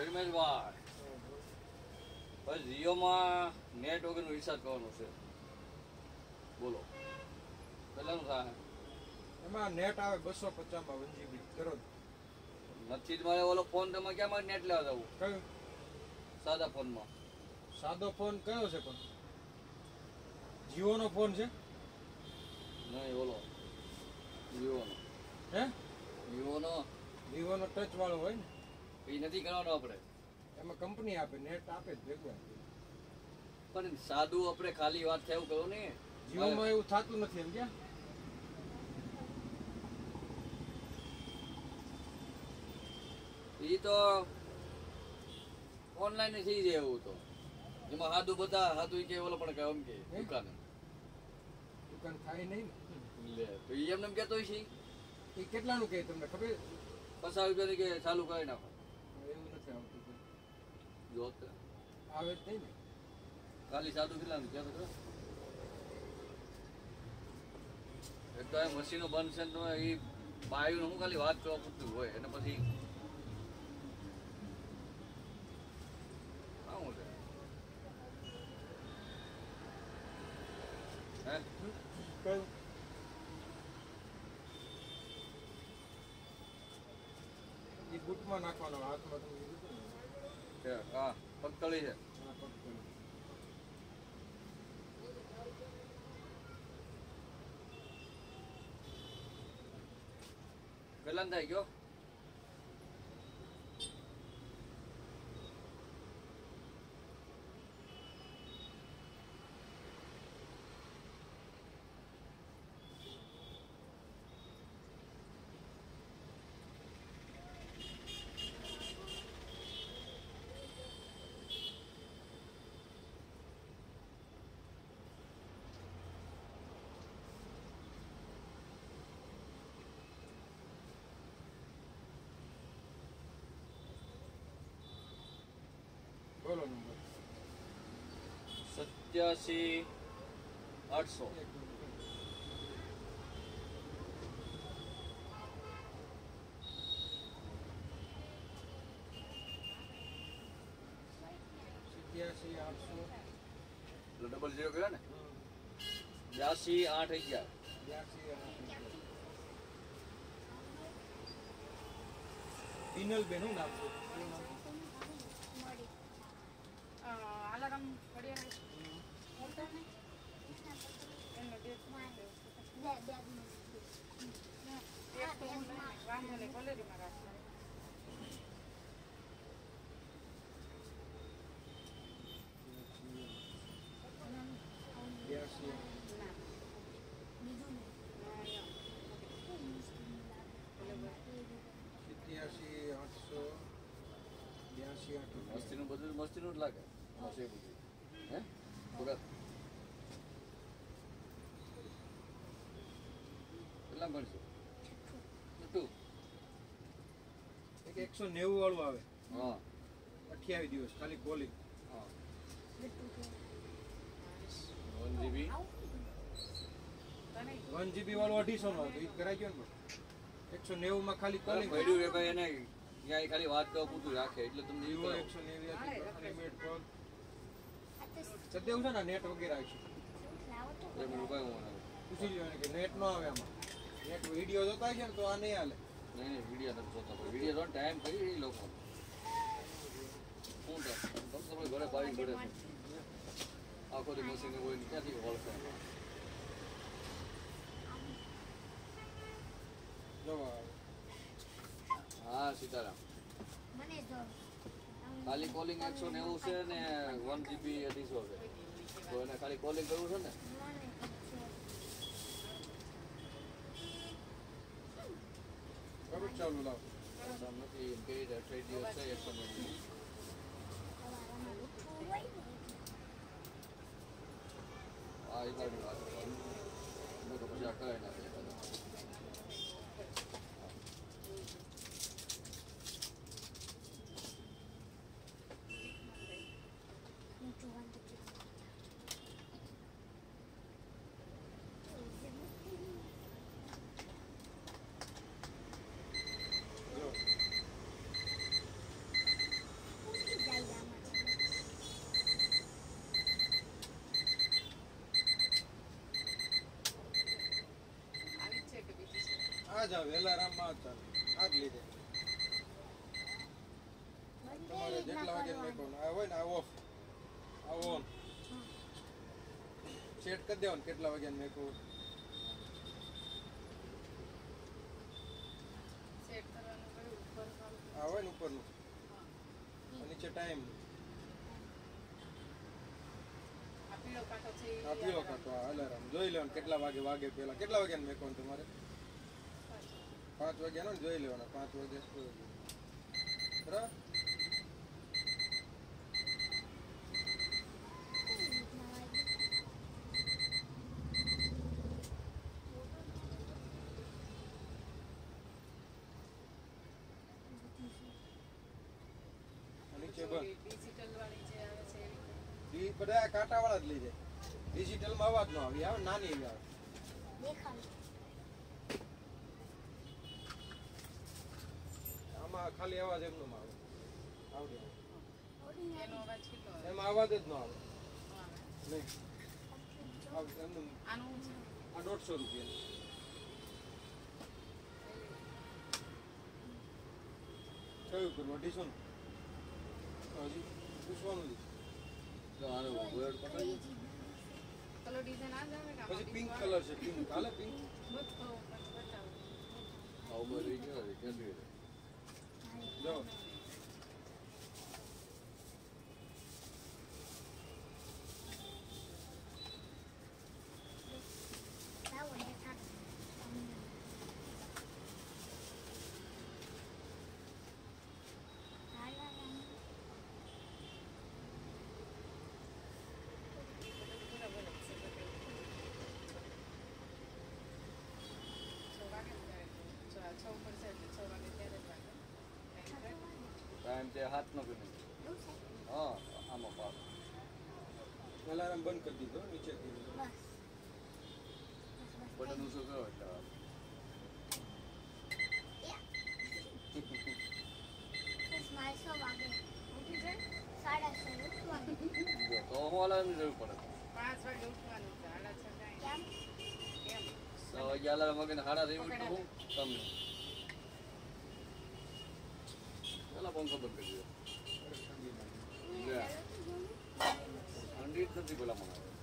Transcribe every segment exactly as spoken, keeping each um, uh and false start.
ધર્મેશભાઈ બસ જીઓમાં net વગરનો recharge કરવાનો છે. બોલો કેટલાનું થાય? એમાં નેટ આવે બસો પચાસમાં વન જીબી કરો. નથી જ મારે ઓલો ફોન તમે ક્યાં મારે નેટ લેવા જવું? કયો સાદા ફોનમાં. સાદો ફોન કયો છે પણ? જીઓનો ફોન છે? નહીં ઓલો વિવોનો. હે વિવોનો વિવોનો ટચ વાળો હોય ને એ નથી કરવાનો આપણે. એમાં કંપની આપે નેટ આપે જ ભેગું. પણ સાદું આપણે ખાલી વાત થાય એવું કરો ને. જીઓમાં એવું થતું નથી એમ ક્યાં? એ તો ઓનલાઈન થઈ જાય એવું તો. એમાં સાદું બધા સાદું કે ઓલો પણ એમ કે દુકાને દુકાન થાય નહીં ને. લે તો એ એમને એમ કહેતો છે એ કેટલાનું કહે તમને ખબર? પચાસ રૂપિયાની કે ચાલુ કરી નાખો. એવું નથી આવતું. જો આવે જ નહીં ને. ખાલી સાદું કેટલાનું કહેતો ખરો? એક તો એ મશીનો બંધ છે ને એ બાયુનું હું ખાલી વાત કરવા પૂરતું હોય અને પછી શું છે હે કયું? એ બૂટમાં નાખવાનો હાથમાં તમે કીધું ને. હા પગતળી છે. હા, પગ. કેટલા થાય ગયો? બોલો નંબર. સત્યાસી આઠસો. એક મિનિટ. સિત્યાસી આઠસો ડબલ ઝીરો કર્યો ને? બ્યાસી આઠ અગિયાર. બ્યાસી આઠ. પિનલ બેન નું નામ છે? અલાર્મ પડ્યા એનો ડેટ વાંધો નહીં કોલેરીમાં રાખવાનો. બ્યાસી સિત્યાસી આઠસો બ્યાસી આઠ. મસ્તીનું બધું મસ્તીનું જ લાગે. મસ્તી બધું હે ભગત કેટલા ભણશું? તું એક એકસો નેવું વાળું આવે. હા અઠ્યાવીસ દિવસ ખાલી કોલિંગ. હા વન જીબી વન જીબી વાળું અઢીસો નો હતું. એ કરાઈ ગયો ને. એકસો નેવું માં ખાલી કોલિંગ. પડ્યું રે ભાઈ એને ત્યાં ખાલી વાત કરવા પૂરતું રાખે એટલે તમને વિવો એકસો નેવું અનલિમિટેડ કોલ. સદ્ય છે ને નેટ વગેરે આવે છે. પૂછી લ્યો કે નેટ નો આવે આમાં. નેટ વિડીયો જોતા હોય છે ને તો આ નહીં હાલે. નહીં નહીં વિડીયો નથી જોતા. વિડીયો તો ટાઈમ કરી એ લોકો શું તો તમે ઘરે બારી ઘરે આખો દી મશીન હોય ને ક્યાંથી વળશે? જો હા સીતારામ. ખાલી કોલિંગ એકસો નેવું છે ને વન જીબી અઢીસો છે. તો એને ખાલી કોલિંગ કરવું છે ને. કરું ચાલુ લાવ. નથી એમ કહી દે અઠાવીસ દિવસ છે એકસો નેવું. હા એ તારી વાત હું તો પછી આ કરાવી નાખે. આ જ આવે એલાર્મમાં આ જ ચાલે આ જ લીધે તમારે જેટલા વાગે મેકવાનું આ હોય ને આ ઓફ આ ઓન સેટ કરી દેવાનું કેટલા વાગ્યા મેકવું સેટ કરવાનું કયું ઉપર કામ આ હોય ને ઉપરનું આ નીચે ટાઈમ આ પીળો કાંટો છે એ આ પીળો કાંટો આ અલાર્મ જોઈ લેવાનું કેટલા વાગે વાગે પહેલા કેટલા વાગ્યા મેકવાનું તમારે પાંચ વાગ્યા ને જોઈ લેવાના પાંચ વાગે બરાબર નીચે બંધ ડિજિટલ વાળી જે આવે છે એવી ઈ બધા કાંટા વાળા જ લઈ જાય ડિજિટલ માં અવાજ નો આવે આવે નાની એવી આવે આમાં ખાલી અવાજ એમનો આવે આવડે એનો અવાજ કેટલો આવે એમાં અવાજ જ ન આવે આવે નહીં આવે એમનું આનું છે આ દોઢસો રૂપિયા કયું કરવું અઢીસો નું હજી પૂછવાનું જ તો આનો word પકડી કલર ડિઝાઇન આ જ આવે કે પછી પિંક કલર છે પિંક કાલે પિંક બતાવો બતાવો આવું બધું રહી ગયું હવે ક્યાં ગયું? જો બરાબર જ છે બધું. છ વાગે ને ત્યારે છ છ ઉપર છે એટલે છ વાગે ત્યારે જ વાગે ટાઈમ થાય. ટાઈમ તે હાથનો બી નહીં. હા આમાં પાસ અલાર્મ બંધ કરી દીધો નીચેથી બટન ઊંચું કરો એટલે આવે. ઉઠી જાય જો તો હું અલાર્મની જરૂર પડે. પાંચ વાગે ઉઠવાનું છે સાડા છ કાંઈ કેમ છ વાગે અલાર્મ વાગે ને સાડા થઈ ઉઠું હું તમને પેલા પંખો બંધ કરી દો. ઠંડી જ નથી પેલા મને હવે.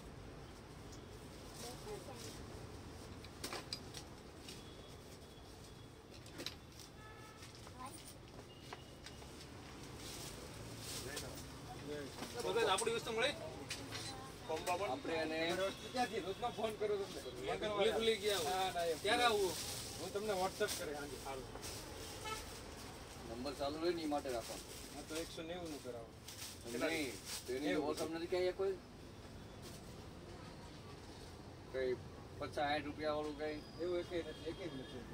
આપણી વસ્તુ મળે આપણે એને ક્યાંથી રોજનો ફોન કરો તમને ભૂલી ભૂલી ગયા હા ના એમ. ક્યારે આવું હું તમને વોટ્સઅપ કરે હાજી સારું નંબર ચાલુ રહે ને એ માટે રાખવાનું. હા તો એકસો નેવું નું કરાવો નહીં તેની ઓછમ નથી ક્યાંય કોઈ કઈ પચાસ સાઠ રૂપિયા વાળું કઈ એવું એકેય નથી એકેય જ નથી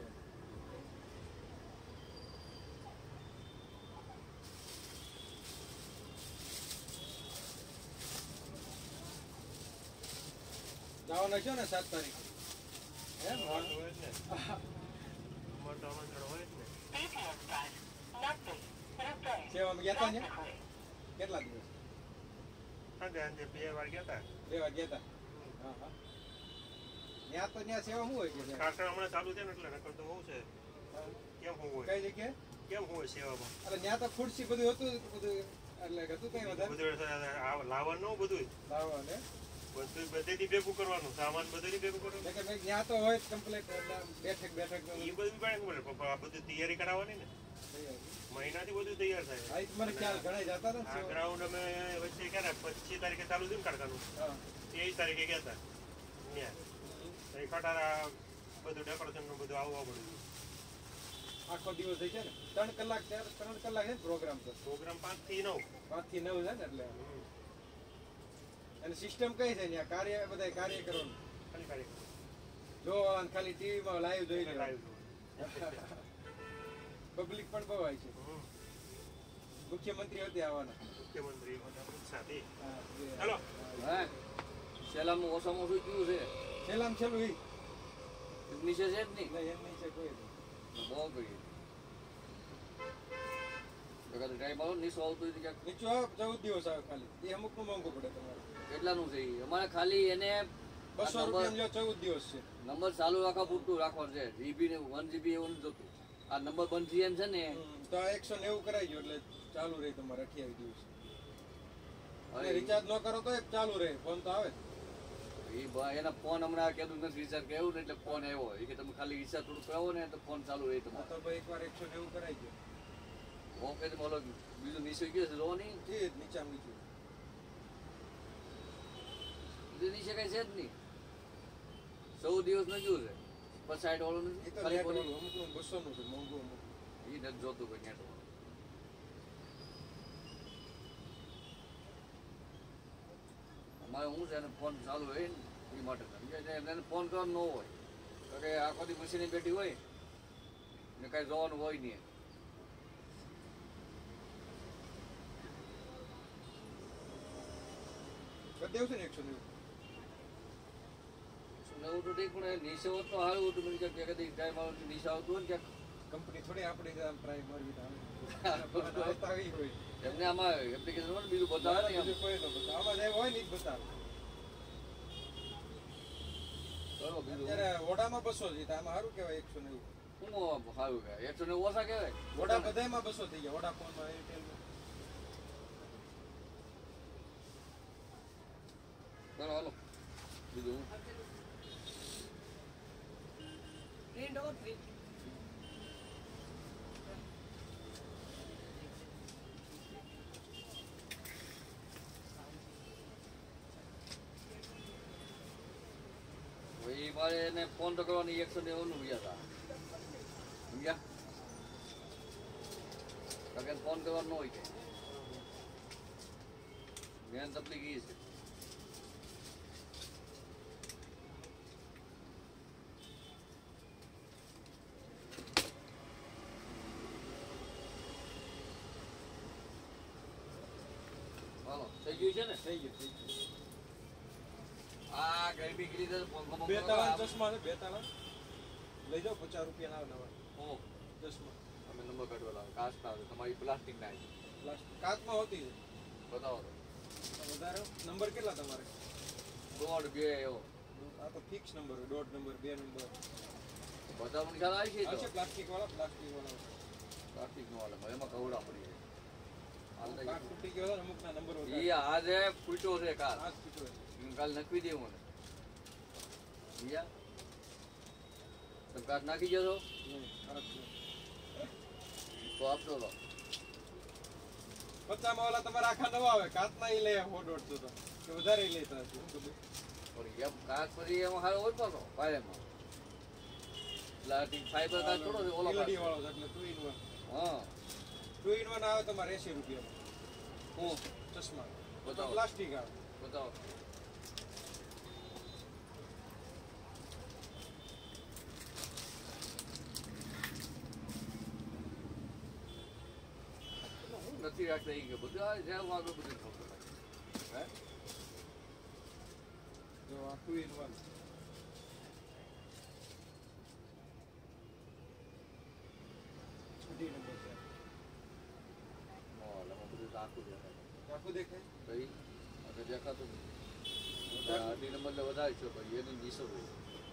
જવાના છો ને સાત તારીખ એમ સેવામાં ગયા હતા ને કેટલા દિવસ બે વાર ગયા હતા હા હા ત્યાં તો ત્યાં સેવા શું હોય છે હમણાં ચાલુ છે ને એટલે નકર તો બહુ છે કેમ હું હોય કઈ જગ્યાએ કેમ હોય સેવામાં એટલે ત્યાં તો ખુરશી બધું હતું બધું એટલે હતું કઈ વધારે બધું લાવવાનું બધું લાવવા ને બધું બધેથી ભેગું કરવાનું સામાન બધેથી ભેગું કરવાનું એટલે કે ભાઈ ત્યાં તો હોય કમ્પ્લીટ બેઠક બેઠક એ બધું પણ ખબર પણ આ બધું તૈયારી કરાવવાની ને મહિનાથી બધું તૈયાર થાય આ ઈ મને ખ્યાલ ઘણા જતા હતા ને આ સેવા. ગ્રાઉન્ડ અમે વચ્ચે ક્યારે પચીસ તારીખે ચાલુ થયું ને કાઢવાનું હા ત્રેવીસ તારીખે ગયા હતા ત્યાં એ ખટારા બધું ડેકોરેશન નું બધું આવવા પડ્યું આખો દિવસ થઈ છે ને ત્રણ કલાક ત્યારે ત્રણ કલાક છે ને પ્રોગ્રામ તો પ્રોગ્રામ પાંચ થી નવ પાંચ થી નવ છે ને એટલે અને સિસ્ટમ કઈ છે ત્યાં કાર્ય બધા કાર્ય કરવાનું ખાલી કાર્યક્રમ જોવાનું ખાલી ટીવીમાં લાઈવ જોઈ લાઈવ લેવાનું પબ્લિક પણ બહુ આવી છે મુખ્યમંત્રી હતી આવવાના મુખ્યમંત્રી સાથે હા, એ- ચાલો હે સેલામાં ઓછામાં ઓછું કયું છે છેલ્લામાં છેલ્લું ઈ નીચે છે જ નહીં નહીં એમ નહીં છે કોઈ નહીં. બહુ કરીએ એકાદ ટાઈમ આવો નીસો આવતો હોય તો ક્યાંક નીચું આવે ચૌદ દિવસ આવે ખાલી એ અમુકનું મોંઘું પડે તમારે કેટલાનું છે ઈ? અમારે ખાલી એને બસો નંબર- રૂપિયા લ્યો, ચૌદ દિવસ છે. નંબર ચાલુ રાખવા પૂરતું રાખવાનું છે. જીબી ને વન જીબી એવું નથી જોતું. આ નંબર બંધ થઈ એમ છે ને હમ, તો આ એકસો નેવું કરાવી દો એટલે ચાલુ રહે તમારે અઠ્યાવીસ દિવસ. અને હવે રિચાર્જ ન કરો તો ચાલુ રહે, ફોન તો આવે જ. ઈ ભા- એના ફોન હમણાં કીધું નથી રિચાર્જ કેવું ને એટલે ફોન આવ્યો એ કે તમે ખાલી રિચાર્જ થોડું કરાવો ને તો ફોન ચાલુ રહે હા, તમારે. તો ભાઈ એકવાર એકસો નેવું કરાવી દો. ઓકે તો બોલો બીજું નીચે ગયો છે લો નહીં એ જ નીચા નીચું. બીજું નીચે કઈ છે જ નહીં. ચૌદ દિવસ ન ગયું છે પણ સાઈડ વાળું એ નથી તો ખાલી નેટ બોલી વાળું અમુકનું બસો નું છે, મોંઘું અમુક. એ નથી જોતું કોઈ નેટ વાળું. અમારે શું છે એને ફોન ચાલુ હોય ને એ માટે સમજે છે એને ફોન કરવાનો ન હોય તો કે આખો દી મશીન બેઠી હોય ને કાંઈ જોવાનું હોય નહીં. કરી દેવું છે ને એકસો નેવું. નવું તો ઠીક પણ નીચે હોત તો સારું હતું મને ક્યાંક કદી કાંઈ મારું નીચે આવતું હોય ને ક્યાંક કંપની થોડી આપણી જ આમ ટ્રાય મારવી તો આવે. આવતા આવી હોય. એમને આમાં એપ્લિકેશન હોય ને બીજું બતાવે ને બીજું કોઈ ન બતાવે. આમાં જે હોય ને ઈ જ બતાવે. કરો બીજું અત્યારે ઓડામાં બસો છે, તો આમાં સારું કહેવાય એકસો નેવું. શું સારું કહેવાય એકસો ને ઓછા કહેવાય ઓડા બધાયમાં બસો થઈ ગયા. વોડાફોનમાં, એરટેલમાં. કરો હાલો બીજું હું પ્રિન્ટ ઓર પ્રિન્ટ ભાઈ મારે એને ફોન તો કરવાની એકસો ને ઓનું ગયા હતા સમજ્યા કારણ કે ફોન કરવાનો ન હોય કે મેન તકલીફ એ છે. હાલો થઈ ગયું છે ને થઈ ગયું, થઈ ગયું. આ ગરમી કરી દે પંખો બે તાળા ચશ્મા છે, બે તાળા. લઈ જાઓ, પચાસ રૂપિયા ના નવા હું ચશ્મા. અમે નંબર કાઢવા લાવે કાચના આવે તમારી પ્લાસ્ટિક ના આવી પ્લાસ્ટિક કાચમાં હોતી છે. બતાવો તો વધારે નંબર કેટલા તમારે? દોઢ બે એવો આ તો ફિક્સ નંબર હોય, દોઢ નંબર, બે નંબર. બતાવવાનું ખ્યાલ આવી છે આવશે તો પ્લાસ્ટિક વાળા, પ્લાસ્ટિક વાળા. પ્લાસ્ટિક નો હાલે એમાં કવડા પડી જાય હાલ તો કાચ તૂટી ગયો હોય, અમુકના નંબર ઈ વધારે. આજે ફૂટ્યો છે કાલ કાચ તૂટ્યો છે. હું કાલ નખવી દેવું ને ઈયા તમે કાચ નાખી જશો નહીં, ખરાબ છે. તો આપતો તો પચામાં વાળા તમારા આખા નવા આવે, કાચના ઈ લે સો દોઢસો તો કે વધારે ઈ લેતા હશે. શું ખબર? પણ એમ કાચ પછી એમાં હારો હોય પાછો પાયમાં પ્લાસ્ટિક ફાઈબર કાચ થોડો છે ઓલો L E D કાચ વાળો છે, એટલે ટુ ઇન વન. હા ટુ ઇન વન આવે તમારે એસી રૂપિયા હું ચશ્મા. બતાવો. પ્લાસ્ટિક આવે. બતાવો હું નથી રાખતા ઈ કે બધું આ જેમ આગળ બધું ખબર હે જો આ ટુ ઇન વન. અઢી નંબર છે. મોલ એમાં બધું આખું દેખાય આખું દેખાય? ભાઈ આગળ દેખાતું નથી. અઢી નંબર એટલે વધારે છે ભાઈ એની નીચે હોય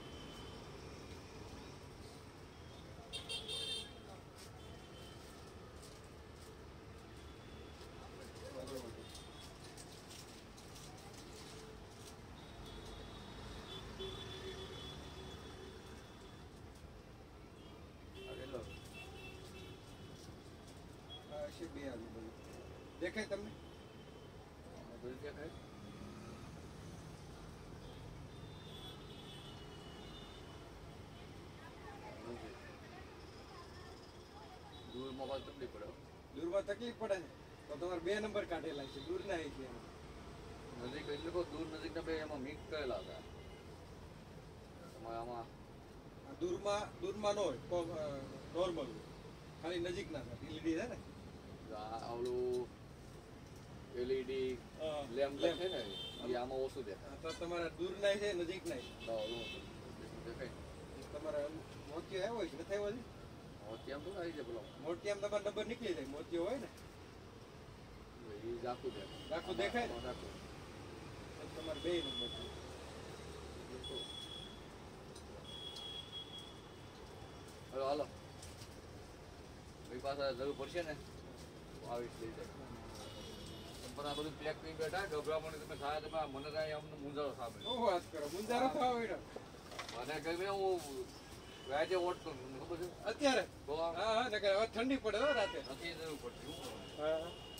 આ કેટલો આ છે બે આજુબાજુ. દેખાય તમને? આ બધું દેખાય દૂરમાં વાત તકલીફ પડે હો. દૂરમાં તકલીફ પડે ને તો તમારે બે નંબર કાઢેલા છે, દૂર ના છે. નજીક એટલે કહું દૂર નજીકના બે એમાં મિક્સ કરેલા હતા તમારે આમાં આ દૂરમાં દૂરમાં ન હોય, નોર્મલ હોય, ખાલી નજીકના છે. એલઈડી છે ને? આ આવલું એલઈડી હા, લેમ્પ લેમ્પ. છે ને એ આમાં ઓછું દેખાય હા, તો તમારા દૂર ના છે, નજીક ના છે. તો ઓલું દેખાય તમારા મોતિયો આવ્યો હોય છે, નથી આવ્યો છે? ત્યાં તો આવી જાય પેલો મોતિયામાં તમારો નંબર નીકળી જાય. મોતિયો હોય ને એ જ આખું દેખાય આખું દેખાય ને? આમાં આખું. તો તમારે બે નંબર છે. હાલો ભાઈ પાછા જરૂર પડશે ને તો આવીશ લઈ જાય પણ આ બધું પેક કરી બેઠા ગભરામણ તમે થાય તમે આ મને કાંઈ અમને મૂંઝારો સામે શું વાત કરો મુંજારો થવા માંડ્યો. મને ગમે હું વ્યાજે વોટ કરું ખબર છે અત્યારે તો હા હા નકર હવે ઠંડી પડે હો રાતે નથી જરૂર પડતી હું હા